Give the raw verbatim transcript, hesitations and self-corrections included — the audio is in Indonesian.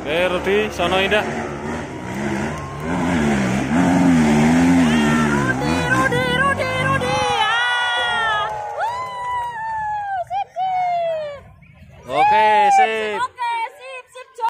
Oke, Rudi, sono Indah. Rudi, Rudi, Rudi, Rudi. Ah. Wuh, sedih. Oke,